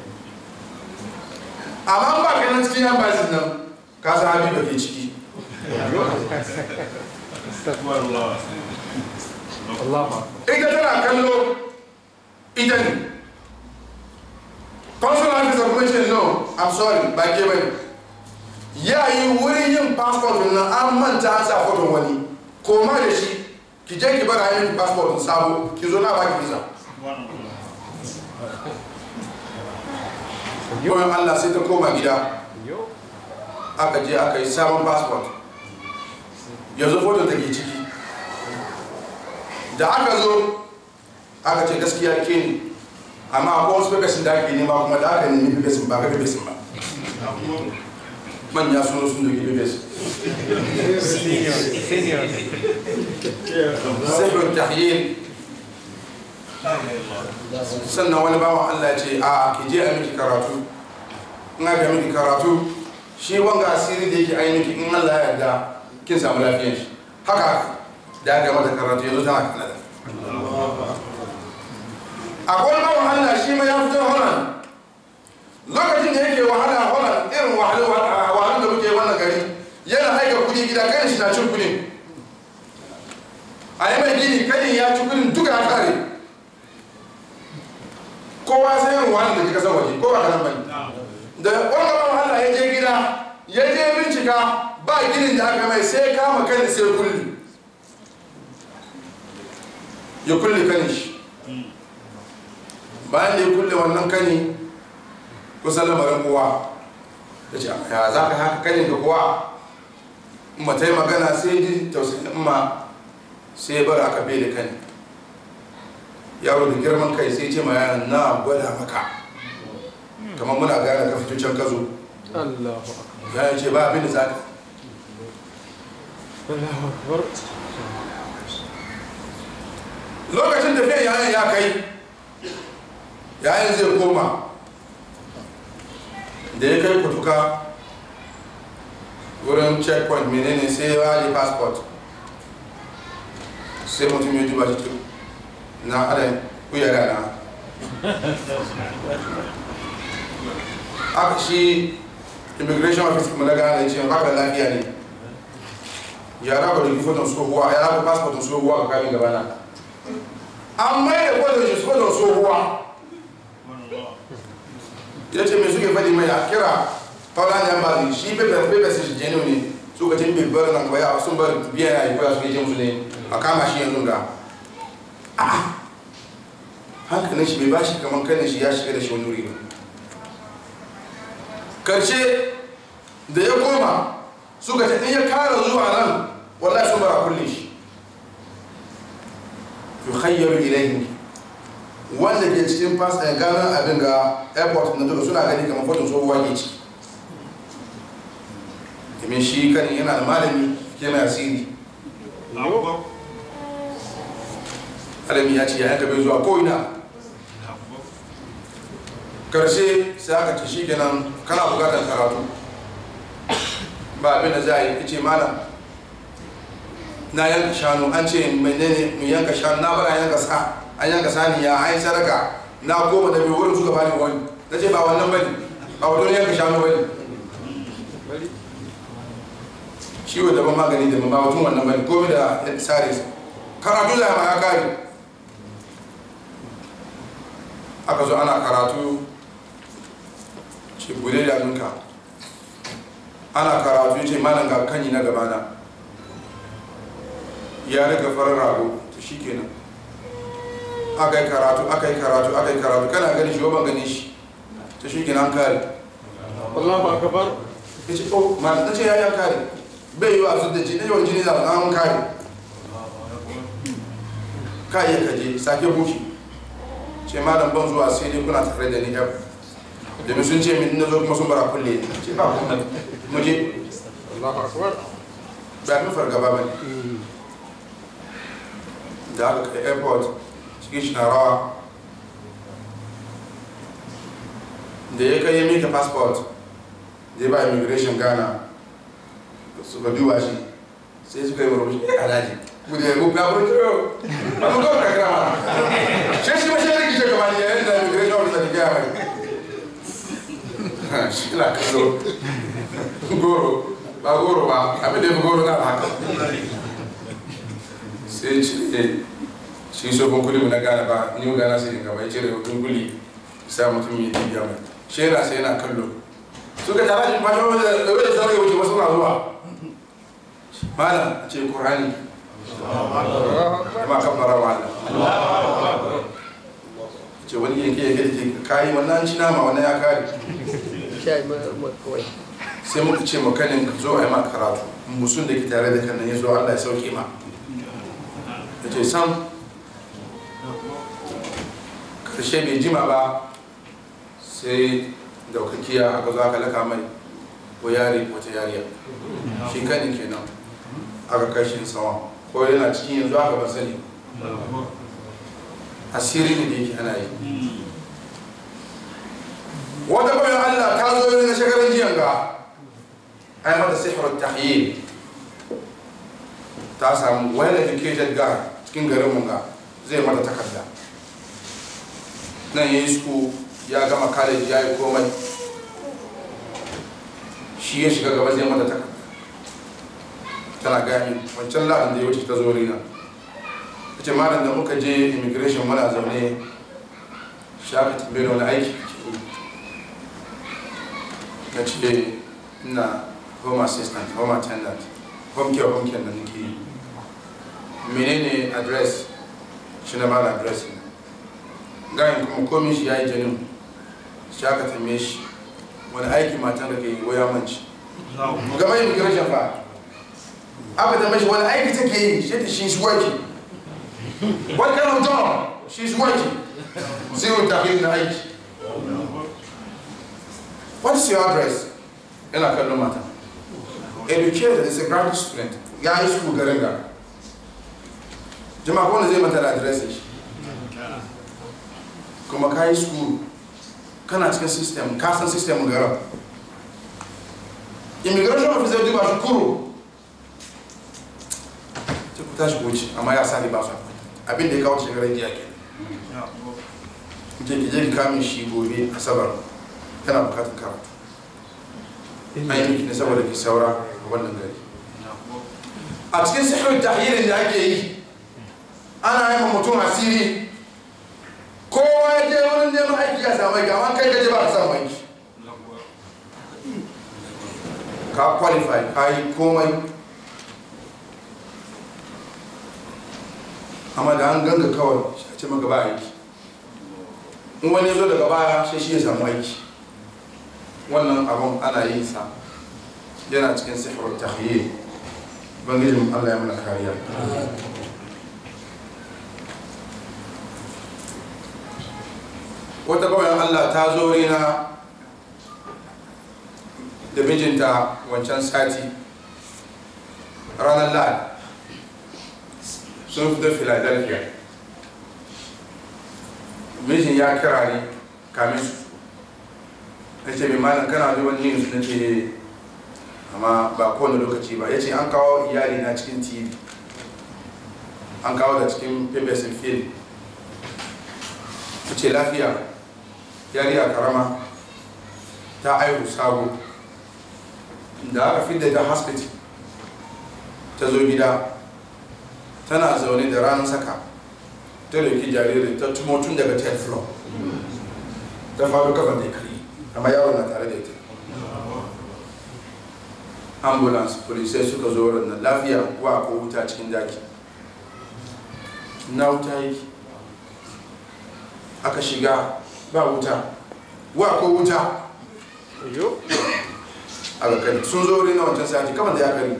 amma ba ka nan cikin embassy nan ka san abin da ke ciki ita tana kallo ita ne consular officer kuma ce no I'm sorry ba ke bane ya yi wurin yin passport na an manta an sa foton wani koma da shi ki je ki bara yin passport sabo ki zo na ba ki visa yawan Allah sai ta koma gida aka je aka yi sabon passport yanzu foton take ciki da aka zo aka ce gaskiya ke ne amma akwai wasu bebesin da ake nema kuma da aka nemi bebesin ba ga bebesin ba manya sun sun doki bebesin sirrin tahyin sannan wani bawan Allah ya ce a ki je a miki karatu in aka miki karatu shi wanga asiri da yake ainihin in Allah ya yarda kin samu lafiyar shi haka da aka mata karatu yanzu tana Canada akwai bawan Allah shi ma ya fito Holland lokacin da yake wahala Holland irin wahalar da muke wannan gari yana aika kudi gida kan shi na cin kudi a yi mai gini kanin ya ci kudin duka ya kare kowa sai yin wahalar da ke kasar waje ko ba kanan bane da wanda bawan Allah ya je gida ya je bincika ba ginin da aka mai sai kama kan sai kulli ya kulle kanin shi bayan da ya kulle wannan kani kusan lamarin kowa da ce ya za ka haka kanin ka kowa in ba ta yi magana sai ji tausayin ma sai bar aka bai da kani yaro da girman kai sai ce ma yaran na gwada maka kamar muna gane ka fito can ka zo ya ce ba abin da za ka lokacin tafiya yayin ya kai yayin zai koma da ya kai kutuka wurin checkpoint menene sai ya yi passport sai mutum ya duba shi na adam kuyara na aka shi immigration office kuma na gane ce haka lafiya ne ya raba da gifoton tsohuwa ya raba passportin tsohuwa ga kamin gabana an mai da kwadon shi kwadon tsohuwa ya ce mai suke faɗi mai a kira holland embassy shi pepe shi jenu ne suka ce bai nan kwaya sun bar biya ya yi kwaya suke jin su ne a kama shi yanzu ga hankalin shi bai ba shi kamar kanin shi ya shiga da shi wani wuri ba karshe da ya koma suka ce in ya kara zuwa nan wallahi sun bara kulle shi yukhayyaru ilayhi wanda ke cikin fas a ganin abin ga airport na duka suna gani kamar fotun tsohuwa ke ci domin shi kan yana da malami yana asiri alami ya ce ya yanka bai zuwa ko'ina karshe sai aka ce shi kenan kana bukatar karatu ba abin da za a yi ce malam na yanka shanu an ce menene mu yanka shanu na bara yanka sa an yanka saniya an yi sadaka na goma da biyu wurin suka bani wani na ce ba wannan bane ba wato yanka shanu bane ciwo daban magani daban ba wato wannan bane komai da sare karatu da ma ya kare aka zo ana karatu ce bude da ninka ana karatu ce malam ga kanyi na gabana ya riga farar rago to shi kenan aka yi karatu aka yi karatu aka yi karatu kana gani shi ban gani shi to shi kenan kare Allahu akbar ya ce oh ma na ce ya yi kare bai yi wa su da jini yawan jini za a kare ka iya kaje sake buki ce malam ban zuwa sai dai kuna tare da ni yau domin sun ce min na zo kuma sun bara kulle ce ba kuma muje Allahu akbar ba min fargaba ba ne da aka kai airport cikin shi na rawa da ya kai ya mika passport da ya ba immigration Ghana suka duba shi sai suka yi murmushi alhaji ku da ya gugu ya burki yau a mu gaba kakira ma shi shi mashi yadda kishe gaba ne yayin da immigration officer da gaya mai shi na kaso goro ba goro ba abin da ya fi goro na haka sai cire shi sofin kuli na gane ba ni gana sai gaba ya cire hutun kuli sai mutum ya tibiya mai shera sai yana kallo suka tara shi fashe wanda da wanda sarai wuce masu na zuwa malam a ce ƙorani ma kabbara wa Allah ce wani yanke ya gaji kayi wannan ci nama wannan ya kare sai muka ce makanin ka zo a yi ma karatu musun da ke tare da kanan ya zo Allah ya sauke ma ya ce sam karshe bai jima ba sai daukakiya aka zo aka laka mai ko yari wata yariya shi kanin kenan aka kashin sawa ko yana cikin yanzu aka ba sani asiri ne da yake ana yi wata bayan Allah ta zo ne na shekaran jiyan ga ai mata sihirar tahyil ta samu well educated guy cikin garin mun ga zai mata takarda nan yayi school ya gama college ya yi komai shi ya shiga gaba zai mata takarda tana gani wancan la'an da ya wuce ta zo rina ta ce malam da muka je immigration muna zaune shaka tambaye wani aiki na ce ina home assistant home attendant home care home care da nake yi menene address shi na mala address ne gayin kuma komin shi ya yi janin shaka tambaye shi wani aiki matan da ke yi waya manci gaba immigration fa aka tambaye shi wani aiki take yi shi ta she's working what kind of job she's working zero tafiye na aiki what is your address yana kallon mata educated is a graduate student ya yi school garin ga jama'a wanda zai mata da address shi kuma ka yi school kana cikin system ka san system garin immigration officer duba shi kuro ce ku tashi wuce amma ya sani ba su abin da ya kawo shekarar jiya ke je ki je ki kamin shi gobe asabar kana bukatar karatu an yi miki ne saboda ki saura a wannan gari a cikin sihirin tahyirin da ake yi ana yi mutum asiri kowa ya je wurin neman aiki ya samu aiki amma kai gaje ba ka samu aiki ka qualify ka yi komai amma da an ganga kawai a ce maka ba aiki in wani ya zo daga baya sai shi ya samu aiki wannan abun ana yin sa yana cikin sihirin tahyil bangijin Allah ya mana kariya wata bayan Allah ta zo rina da mijinta wancan sati ranar lahadi sun fito Philadelphia mijin ya kira ne kamin su na ce mai malam kana zuwa news na ce amma ba kowane lokaci ba ya ce an kawo iyali na cikin tv an kawo da cikin papers and film ta ce lafiya yari a karama ta aihu sabo da aka fi da ta hospital ta zo gida tana zaune da ranar saka ta dauki jaririn ta tumo tun daga third floor ta faru kafan da ya kari amma yawon na tare da ita ambulance polisai suka zo ranar lafiya wa ko wuta cikin daki na wuta yake aka shiga ba wuta wa ko wuta aka kari sun zo na wancan sati kamar da ya kari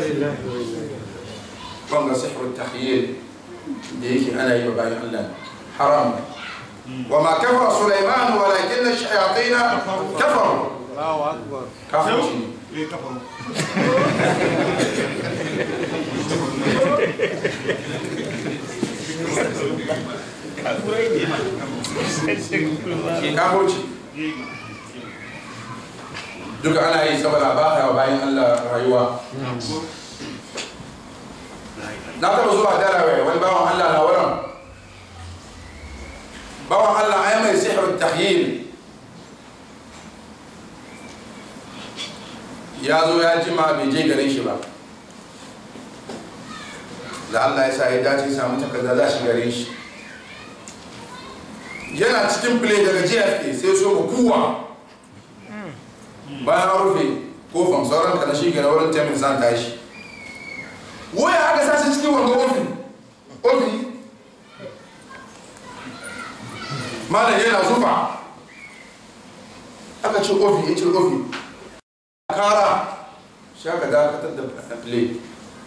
wanga sihirin tahyil da yake ana yi wa bayan Allah haram وما كفر سليمان ولكن الشياطين كفروا الله اكبر كفروا ايه كفروا كفروا duka ana yi saboda ba ta bayan Allah rayuwa na taba zuwa Delaware wani bawan Allah na wurin bawan Allah ai mai sihirin tahyil ya zo ya jima bai je garin shi ba da Allah ya sa ya dace samu takarda za shi garin shi yana cikin play daga J F K sai so mu kuwa bayan an rufe kofan sauran ka na shi gina wurin temin zan tashi waya aka sashi cikin wanga ofin ofi malam yana zufa aka ce ofi ya ce ofi kara shi aka dakatar da play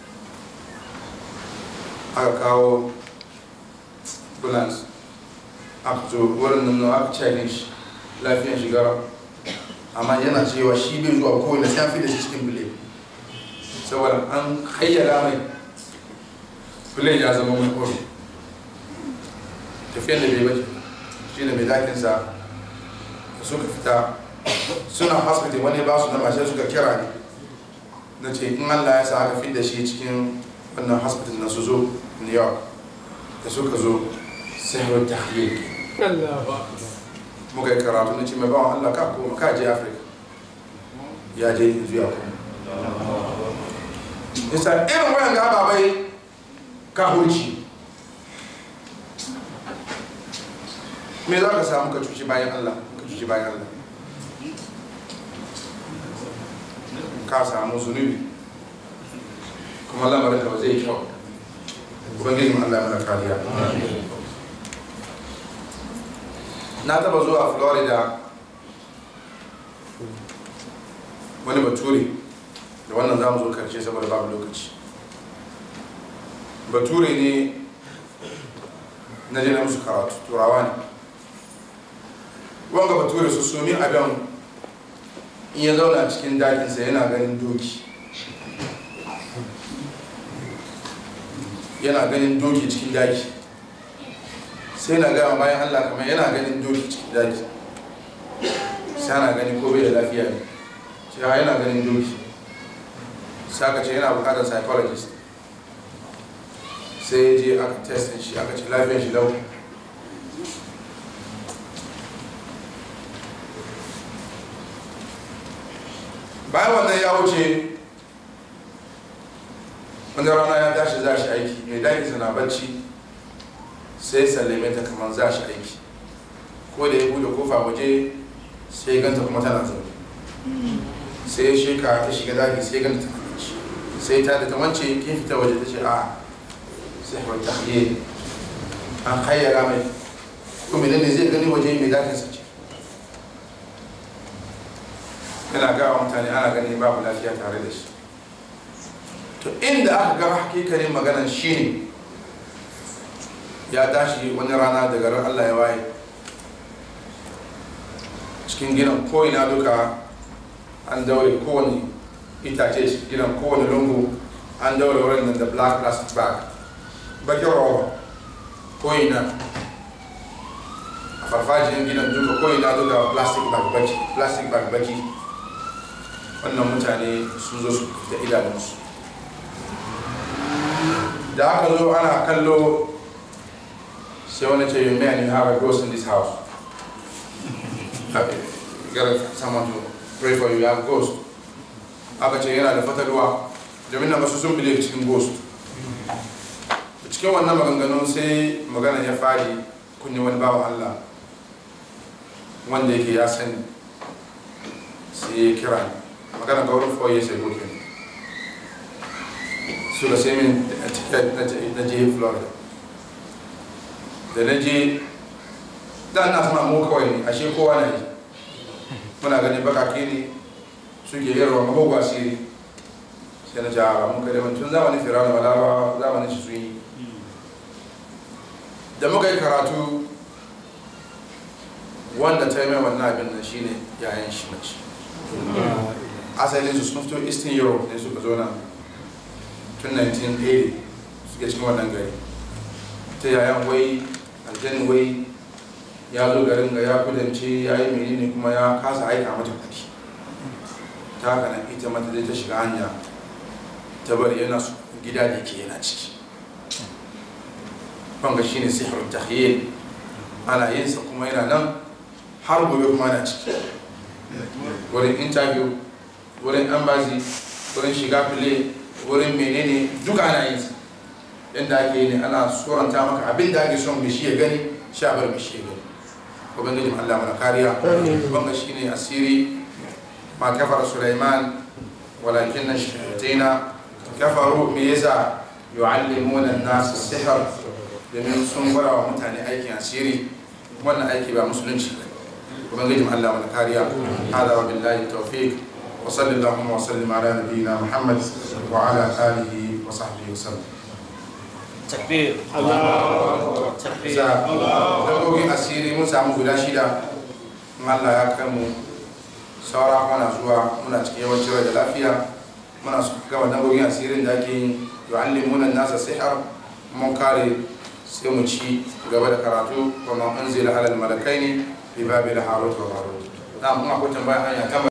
aka kawo balance aka zo wurin nan aka cekin shi lafiyan shiga amma yana cewa shi bai zuwa kowane sai fi da shi cikin play saboda an hayyara mai play ya zama mai ofi tafiyan da bai bace shi ne mai dakinsa suka fita suna hospital wani ba su na mashe suka kira ne na ce in Allah ya sa aka fi da shi cikin wannan hospital na su zo New York da suka zo sihirun tahlil muka yi karatu na ce mai bawan Allah ka koma ka je Afirka ya je yanzu ya koma nisa irin wayan ga ababai ka hulci me za ka samu ka cuci bayan Allah ka cuci bayan Allah ka samu zunubi kuma lamarin ka ba zai kyau ubangiji mu Allah mana kariya na taba zuwa Florida wani bature da wannan za mu zo karshe saboda babu lokaci bature ne na je na musu karatu turawa ne wanga bature su sumi abin in ya zauna cikin dakinsa yana ganin doki yana ganin doki cikin daki sai na gama bayan Allah kamar yana ganin doki cikin daki sai ana gani ko bai da lafiya ne cewa yana ganin doki sai aka ce yana bukatar psychologist sai ya je aka testin shi aka ce lafiyar shi lau bayan wannan ya wuce wanda rana ya tashi za shi aiki mai dakinsa na bacci sai sallame ta kamar za shi aiki ko da ya bude kofa waje sai ya ganta kuma tana zaune sai ya sheka ta shiga daki sai ya ganta tana bacci sai ta da ta wance kin fita waje ta ce a sai hawa ta haye an hayyara mai ko menene zai gani waje mai dakinsa ce yana gawa mutane ana gani babu lafiya tare da shi to inda aka gaba hakikanin maganan shi ne ya tashi wani rana daga ran Allah ya waye cikin gidan ko'ina duka an daure kowane itace cikin gidan kowane lungu an daure wurin nan da black plastic bag bakin roba ko'ina a farfajiyar gidan duka ko'ina duka plastic bag baki plastic bag baki wannan mutane sun zo su da idanunsu da aka zo ana kallo sai wani ce you man you have a ghost in this house you gotta someone to pray for you, you have a ghost aka ce yana da fatalwa domin na masu sun bile cikin ghost cikin wannan maganganun sai magana ya fari kunni wani bawa Allah wanda yake ya sani sai ya kira ni magana ga wurin four years ago kenan suka sai min a ticket na je Florida da na je da na sama mu kawai ne ashe kowa na yi muna ganin bakake ne suke yarwa mahogwa siri sai na jara mun kai da tun zamanin firawuna wala zamanin shi sun yi da muka yi karatu wanda ta yi mai wannan abin nan shine yayan shi mace asalin su sun fito eastern europe ne suka zo nan tun nineteen eighty suke cikin wannan gari ta yayan wai aljanin wai ya zo garin ga ya kudance ya yi menene kuma ya kasa aika mata kudi ta haka nan ita mata dai ta shiga hanya ta bari yana su gida da ke yana ciki banga shine sihrul tahyil ana yin sa kuma yana nan har gobe kuma yana ciki wurin interview wurin ambazi wurin shiga fili wurin menene duka ana yin sa yanda ake ne ana suranta maka abin da ake son bishi ya gani sha bar bishi ya gani ubangijin Allah mana kariya wanga shine asiri ma kafara Sulaiman walakin shayatina kafaru me yasa yu'allimuna an-nas as-sihr domin sun gwada wa mutane aikin asiri wannan aiki ba musulunci ba ubangijin Allah mana kariya hada wa billahi tawfiq wa sallallahu wa sallim ala nabiyyina Muhammad wa ala alihi wa sahbihi wasallam takbir Allahu takbir Allahu asiri mun samu guda shida Allah ya kai mu saura mana zuwa muna cikin yawancin rai da lafiya muna su gaba dangogin asirin da ake yu'allimuna an-nasa sihr mun kare sai mu ci gaba da karatu wa ma unzila ala al-malakaini bi babil harut wa marut na mun akwai tambaya hanya